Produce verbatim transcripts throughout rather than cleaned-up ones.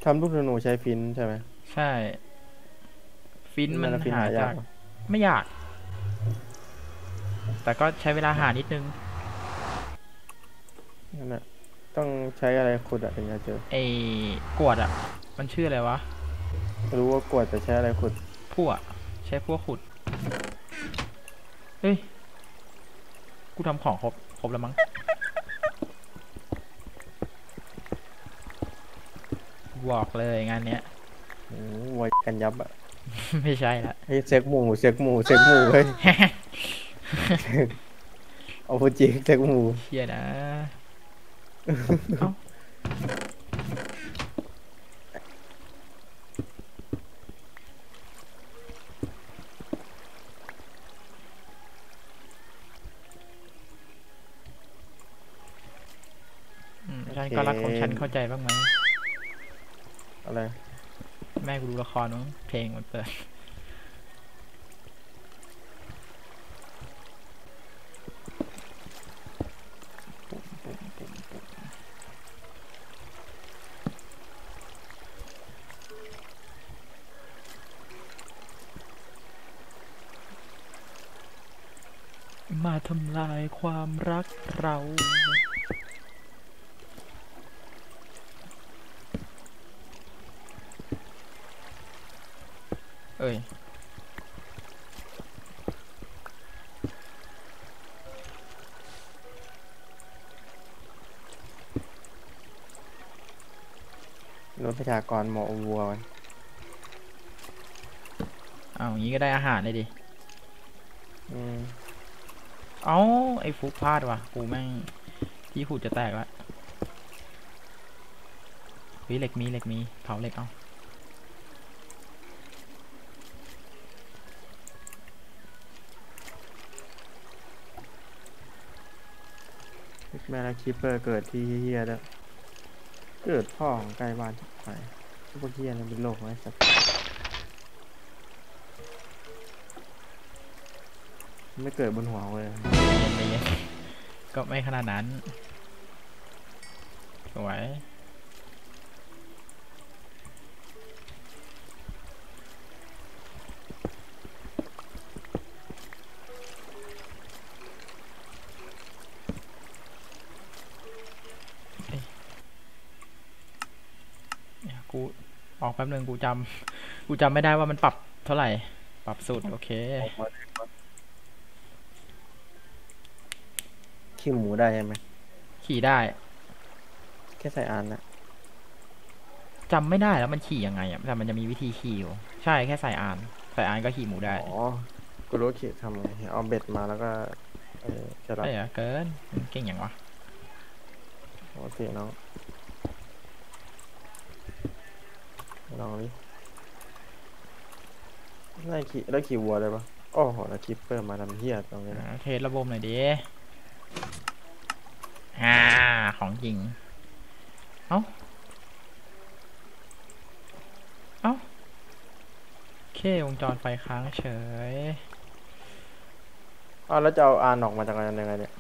ทำลูกธนูใช้ฟินใช่ไหมใช่ฟินนี่มันมันฟินหายากหายากเหรอไม่ยากแต่ก็ใช้เวลาหานิดนึงนั่นแหละต้องใช้อะไรขุดอะถึงจะเจอไอ้กวดอ่ะมันชื่ออะไรวะรู้ว่ากวดแต่ใช้อะไรขุดพวกใช้พวกขุดเฮ้ยกูทำของครบครบแล้วมั้งบอกเลยงานเนี้ยโอ้โหวัยกันยับอะไม่ใช่ละเฮ้ยเซ็กหมูเซ็กหมูเซ็กหมูเฮ้ยเอาพูดจริงเซ็กหมูเชียนะเอ้าโอฉันเคก็รักของฉันเข้าใจบ้างไหมอะไรแม่กูดูละครมั้งเพลงมันเปิดมาทำลายความรักเราเอ้ยลดประชากรหมอวัวกันเอาอย่างนี้ก็ได้อาหารเลยดิอืมเอ้าไอ้ฟุกพลาดว่ะกูแม่งที่หูจะแตกละวิเหล็กมีเหล็กมีเผาเหล็กเอาแม่ละคิปเปอร์เกิดที่เฮียแล้วเกิดพ่อของใกล้บ้านทุกไปพวกเฮียนี่เป็นโรคไว้สัตว์ไม่เกิดบนหัวเลยเย็นเย็นก็ไม่ขนาดนั้นสวยเนี่ยกูออกแป๊บนึงกูจำกูจำไม่ได้ว่ามันปรับเท่าไหร่ปรับสูตรโอเคออกมาขี้หมูได้ใช่ไหมขี่ได้แค่ใส่อ่านนะจำไม่ได้แล้วมันขี่ยังไงอ่ะแต่มันจะมีวิธีขี่อยู่ใช่แค่ใส่อานใส่อานก็ขี่หมูได้อ๋อกูรู้ขีดทำไงเอาเบ็ดมาแล้วก็เออจะรับใช่เหรอเกินมันเก่งอย่างวะโอเคน้องลองดิได้ขี่ได้ขี่วัวเลยปะโอ้โหแล้วคิปเปอร์มาทำเฮียตรงนี้นะอ่าเทสระบบหน่อยดิอ่าของจริงเอ้าเอ้าโอเควงจรไฟค้างเฉยอ้าวแล้วจะเอาอ่านออกมาจากกันยังไงเนี่ย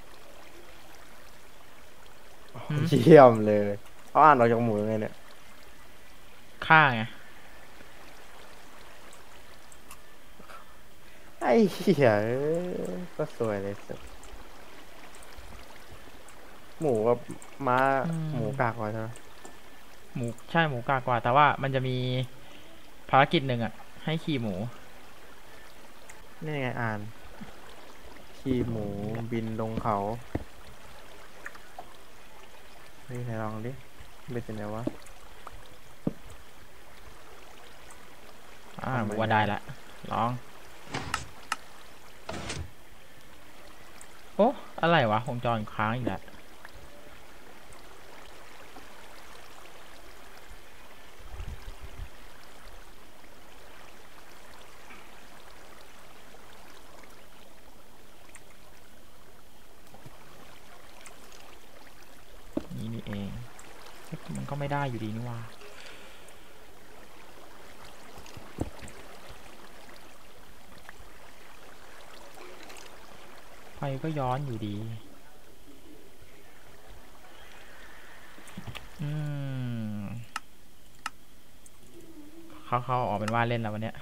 หืมเยี่ยมเลยเอาอ่านออกจากหมูยังไงเนี่ยฆ่าไงไอ้เหี้ยเอ้ยก็สวยเลยสุดหมูกับม้าอืหมูมกากกว่าใช่ไหมหมูใช่หมูกากกว่าแต่ว่ามันจะมีภารกิจหนึ่งอ่ะให้ขี่หมูนี่ไงอ่านขี่หมูบินลงเขาเฮ้ยไหนลองดิเป็นยังไงวะอ่าหมูทำไมอะว่าได้ละลองโอ้อะไรวะวงจรค้างอีกแล้วนี่นี่เองเอ๊ะมันก็ไม่ได้อยู่ดีนี่ว่าไฟก็ย้อนอยู่ดีอืมเข้าเข้าออกเป็นว่าเล่นแล้ววันเนี้ย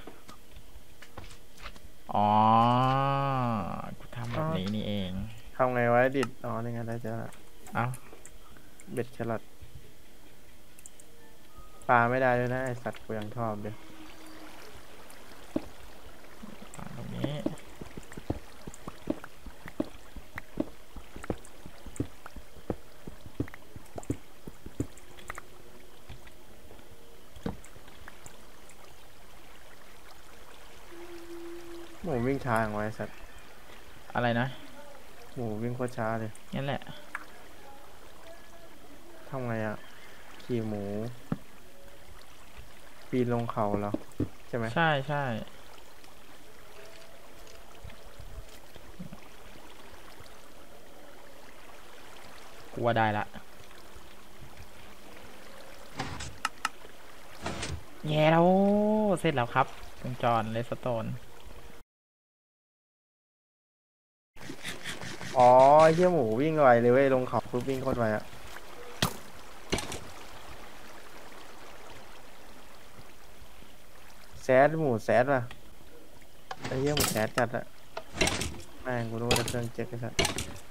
อ๋อกูทำแบบนี้นี่เองทำไงไว้ดิดอ๋อนี่ไงได้เจอละเอ้าเบ็ดแครอทปลาไม่ได้ด้วยนะไอสัตว์กูยังชอบเลยตรงนี้หมูวิ่งช้าอย่างไวไอ้สัตว์อะไรนะหมูวิ่งโคตรช้าเลยงั้นแหละทำไงอ่ะขี่หมูปีนลงเขาเหรอใช่ไหมใช่ใช่ กูว่าได้ละแย่แล้ว เสร็จแล้วครับวงจรเลสโตนอ๋อไอ้เหี้ยหมูวิ่งไวเลยเว้ยลงเขาปุ๊บวิ่งโคตรไวอ่ะแซดหมูแซดป่ะไอ้เหี้ยหมูแซดจัดอะแม่งกูรู้ว่าจะเครื่องเจ็กไอ้สัตว์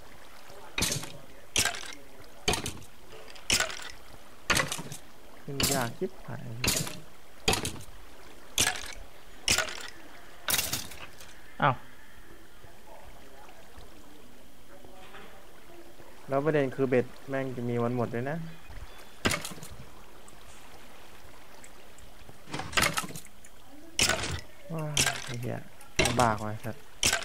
ขึ้นยากคิบหายอ้าวแล้วประเด็นคือเบ็ดแม่งจะมีวันหมดด้วยนะว้าไอ้เหี้ยลำบากว่ะสัตว์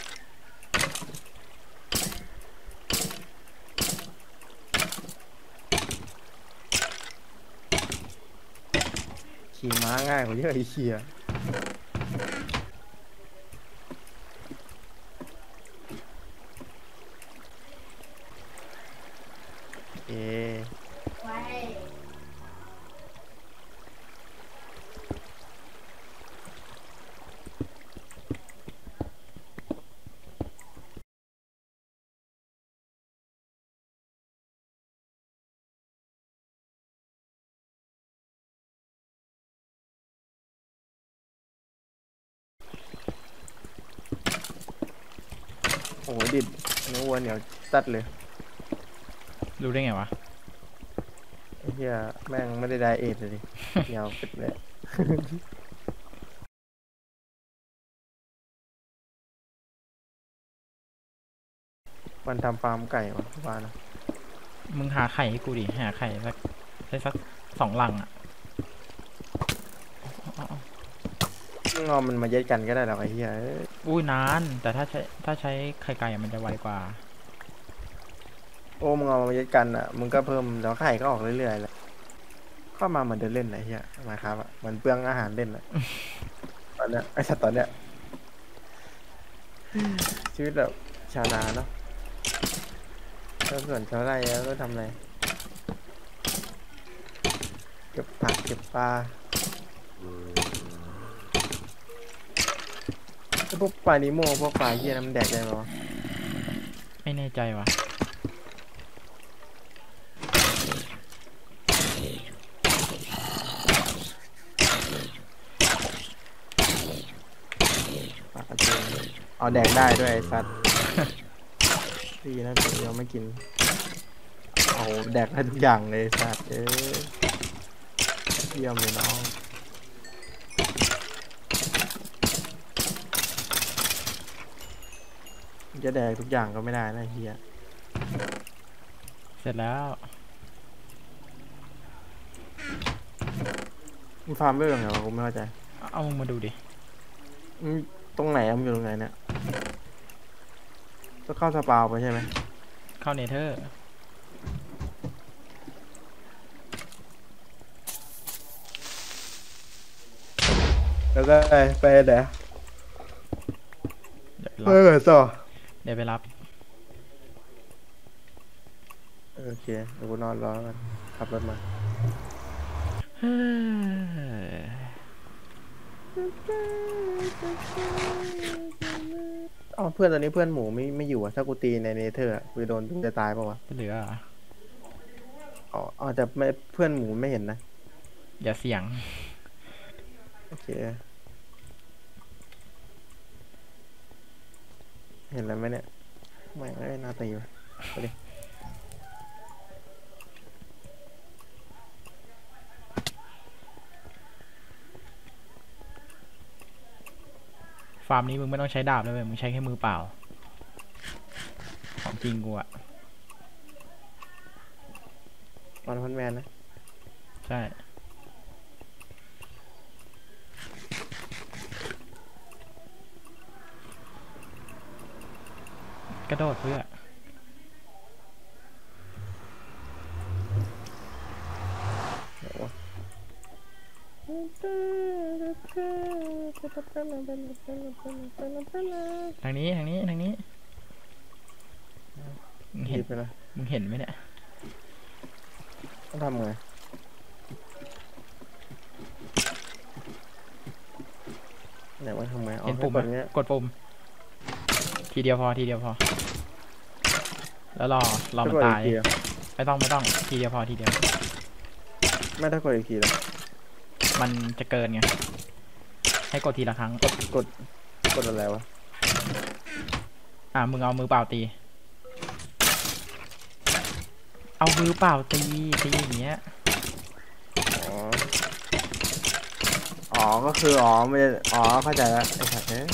ขี่ม้าง่ายกว่าเยอะไอ้เหี้ยเอโอ้โหดิดเนื้อวัวเหนียวตัดเลยรู้ได้ไงวะไอ้เหี้ยแม่งไม่ได้ไดเอทเลยดิ เหนียวปิดเลย มันทำฟาร์มไก่วะว่านะมึงหาไข่ให้กูดิ หาไข่สักได้สักสองลังอ่ะเอาเอามึงเอามันมาเย็ดกันก็ได้หรอกไอ้เหี้ยเอ้ยอุ้ยนาน แต่ถ้าใช้ถ้าใช้ไข่ไก่อะมันจะไวกว่าโอ้มึงเอามาเย็ดกันอ่ะมึงก็เพิ่มแล้วไข่ก็ออกเรื่อยๆเลยเข้ามาเหมือนเดินเล่นไอ้เหี้ยมาครับอ่ะเหมือนเปลืองอาหารเล่นอ่ะ ตอนเนี้ยไอ้สัตว์ตอนเนี้ยชีวิตแบบชาวนาเนาะชาวสวนชาวไร่แล้วก็ทำอะไรเก็บผักเก็บปลาไอ้พวกปลานิโมพวกปลาเหี้ยน้ำแดกได้ไหมวะไม่แน่ใจว่ะปลากระเทียมเอาแดกได้ด้วยไอ้สัตว์ ดีนะตัวเดียวไม่กินเอาแดกได้ทุกอย่างเลยไอ้สัตว์เอ้ยเยี่ยมเลยน้องจะแดกทุกอย่างก็ไม่ได้นะเฮียเสร็จแล้วมึงฟาร์มเรื่องไงวะกูไม่เข้าใจเอามึงมาดูดิมึงตรงไหนอะมึงอยู่ตรงไหนเนี่ยต้องเข้าสปาวไปใช่ไหมเข้าเนเธอร์แล้วก็ไปไปไหนเดี๋ยวไปไปรับไหนต่อเดี๋ยวไปรับโอเคเดี๋ยวกูนอนรอกันขับรถมาอ๋อเพื่อนตอนนี้เพื่อนหมูไม่ไม่อยู่อะถ้ากูตีในเนเธอร์อะกูจะโดนกูจะตายเปล่าวะเหลือเหรออ๋ออ๋อแต่ไม่เพื่อนหมูไม่เห็นนะอย่าเสี่ยงโอโอเคเห็นแล้วไหมเนี่ยไม่เอ้ยน่าตีว่ะไปดิฟาร์มนี้มึงไม่ต้องใช้ดาบเลยเว้ยมึงใช้แค่มือเปล่าของจริงกูอะวันพันแมนนะใช่กระโดดเพื่อทางนี้ทางนี้ทางนี้มึงหเห็นยิบไปนะมึงเห็นไหมเนี่ยต้องทำไงไหนว่าทำไงเอาเห็นปุ่มให้ไหมกดเงี้ยกดปุ่มทีเดียวพอทีเดียวพอ แล้วรอรอมันถ้กดตายอีกทีอะไม่ต้องไม่ต้องทีเดียวพอทีเดียวไม่ถ้ากดอีกทีแล้วมันจะเกินไงให้กดทีละครั้งกดกดกดอะไรวะอ่ะมึงเอามือเปล่าตี เอามือเปล่าตีตีอย่างเงี้ยอ๋ออ๋อก็คืออ๋อไม่ได้อ๋อเข้าใจแล้วไอ้สัตว์เนี่ย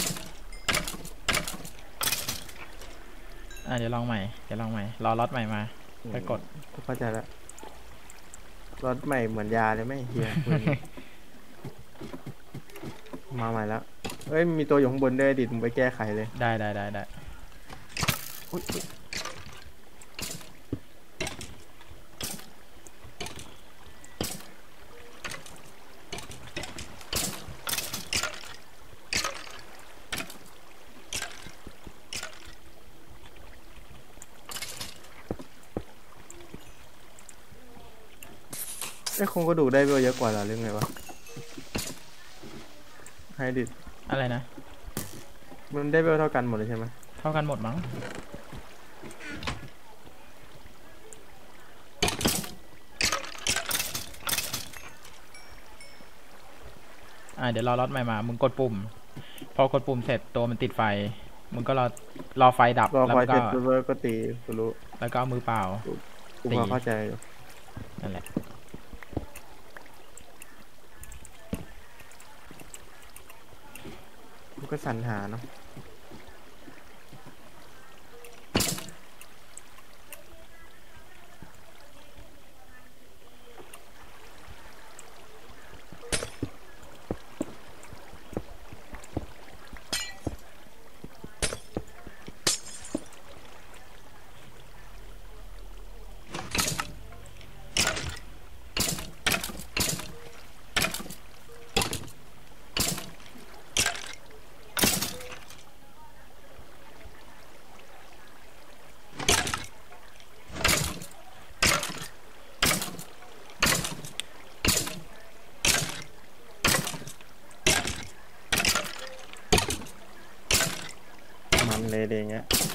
อ่ะเดี๋ยวลองใหม่เดี๋ยวลองใหม่รอล็อตใหม่มาไปกดกูเข้าใจแล้วรถใหม่เหมือนยาเลยไหมเฮียปืน มาใหม่แล้วเอ้ยมีตัวอยู่ข้างบนด้วยดิดมึงไปแก้ไขเลยได้ได้ได้ได้อุ๊ยอุ๊ยไอ้ยคงก็ดูได้เวลเยอะกว่าเหรอหรือไงวะให้ดิดอะไรนะมันได้เวลเท่ากันหมดเลยใช่ไหมเท่ากันหมดมั้งอ่ะเดี๋ยวรอล็อตใหม่มามึงกดปุ่ม พอกดปุ่มเสร็จตัวมันติดไฟมึงก็รอรอไฟดับรอแล้วไฟมึงเสก็ร็จปุ๊บแล้วก็ตีกูรู้แล้วก็เอามือเปล่ากูตีพอเข้าใจอยู่นั่นแหละกูก็สรรหาเนาะมันเลยเดงเงี้ย